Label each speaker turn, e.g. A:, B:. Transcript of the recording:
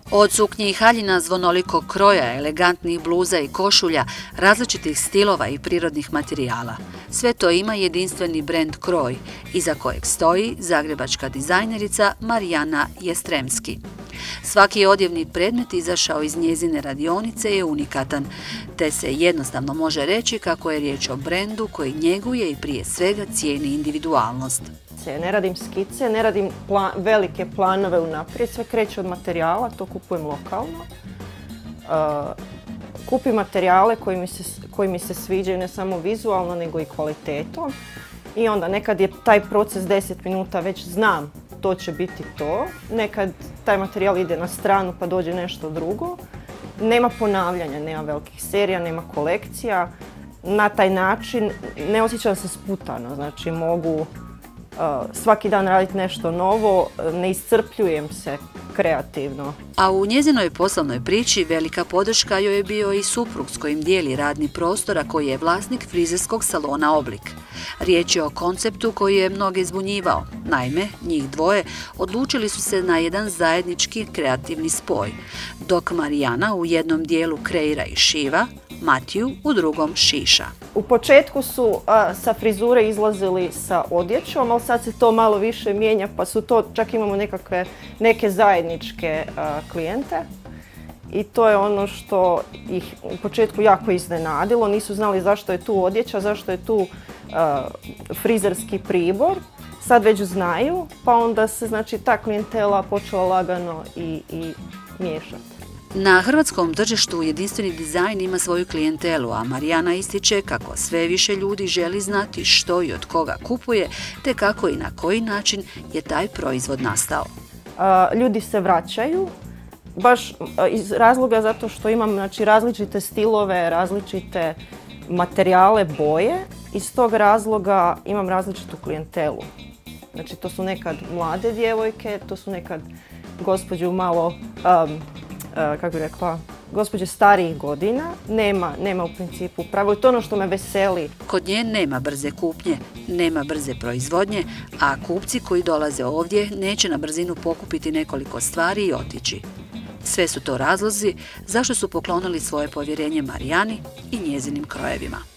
A: Od suknji i haljina zvonolikog kroja, elegantnih bluza i košulja, različitih stilova i prirodnih materijala. Sve to ima jedinstveni brend Kroj, iza kojeg stoji zagrebačka dizajnerica Marijana Jestremski. Svaki odjevni predmet izašao iz njezine radionice je unikatan, te se jednostavno može reći kako je riječ o brendu koji njeguje i prije svega cijeni individualnost.
B: Ne radim skice, ne radim velike planove unaprijed, sve kreće od materijala, to kupujem lokalno. Kupim materijale koji mi se sviđaju ne samo vizualno nego i kvalitetom. I onda nekad je taj proces 10 minuta, već znam to će biti to. Nekad taj materijal ide na stranu pa dođe nešto drugo. Nema ponavljanja, nema velikih serija, nema kolekcija. Na taj način ne osjećam se sputano, znači mogu svaki dan raditi nešto novo, ne iscrpljujem se kreativno.
A: A u njezinoj poslovnoj priči velika podrška joj je bio i suprug s kojim dijeli radni prostor, a koji je vlasnik frizerskog salona Oblik. Riječ je o konceptu koji je mnoge zbunjivao. Naime, njih dvoje odlučili su se na jedan zajednički kreativni spoj, dok Marijana u jednom dijelu kreira i šiva, Matiju u drugom šiša.
B: U početku su sa frizure izlazili sa odjećom, ali sad se to malo više mijenja, pa su to, čak imamo neke zajedničke klijente. I to je ono što ih u početku jako iznenadilo, nisu znali zašto je tu odjeća, zašto je tu frizerski pribor. Sad već znaju, pa onda se znači ta klijentela počela lagano i miješati.
A: Na hrvatskom tržištu jedinstveni dizajn ima svoju klijentelu, a Marijana ističe kako sve više ljudi želi znati što i od koga kupuje, te kako i na koji način je taj proizvod nastao.
B: Ljudi se vraćaju, baš iz razloga zato što imam znači, različite stilove, različite materijale, boje. Iz tog razloga imam različitu klijentelu. Znači to su nekad mlade djevojke, to su nekad gospođe malo, kako bih rekla, gospođe starijih godina. Nema u principu pravo i to ono što me veseli.
A: Kod nje nema brze kupnje, nema brze proizvodnje, a kupci koji dolaze ovdje neće na brzinu pokupiti nekoliko stvari i otići. Sve su to razlozi zašto su poklonili svoje povjerenje Marijani i njezinim krojevima.